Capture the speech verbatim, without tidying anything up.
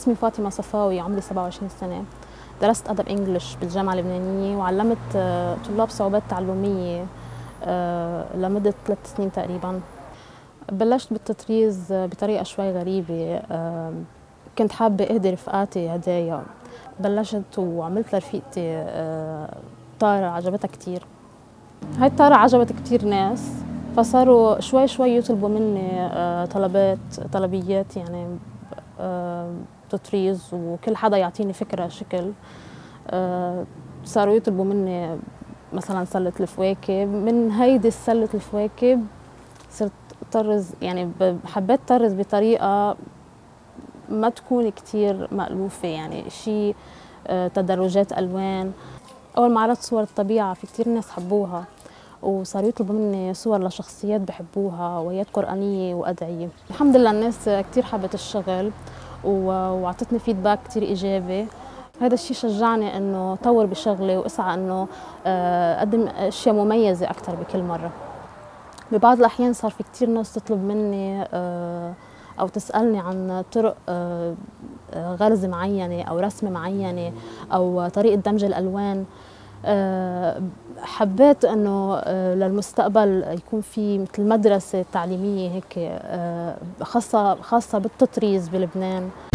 اسمي فاطمة صفاوي، عمري سبعة وعشرين سنة. درست أدب إنجليش بالجامعة اللبنانية، وعلمت طلاب صعوبات تعلمية لمدة ثلاث سنين تقريباً. بلشت بالتطريز بطريقة شوي غريبة، كنت حابة أهدي رفقاتي هدايا. بلشت وعملت لرفيقتي طارة عجبتها كتير. هاي الطارة عجبت كتير ناس، فصاروا شوي شوي يطلبوا مني طلبات طلبيات يعني تطريز، وكل حدا يعطيني فكرة شكل. صاروا يطلبوا مني مثلا سلة الفواكه، من هيدي السلة الفواكه صرت طرز، يعني حبيت طرز بطريقة ما تكون كتير مألوفة، يعني شيء تدرجات ألوان. أول ما عرضت صور الطبيعة في كتير ناس حبوها، وصاروا يطلبوا مني صور لشخصيات بحبوها وآيات قرآنية وأدعية. الحمد لله الناس كتير حبت الشغل وعطتني فيدباك كتير إيجابي. هذا الشيء شجعني إنه طور بشغلي وأسعى إنه أقدم أشياء مميزة أكثر بكل مرة. ببعض الأحيان صار في كتير ناس تطلب مني أو تسألني عن طرق غرز معينة أو رسمة معينة أو طريقة دمج الألوان. حبيت إنه للمستقبل يكون في مثل مدرسة تعليمية هيك خاصة خاصة بالتطريز بلبنان.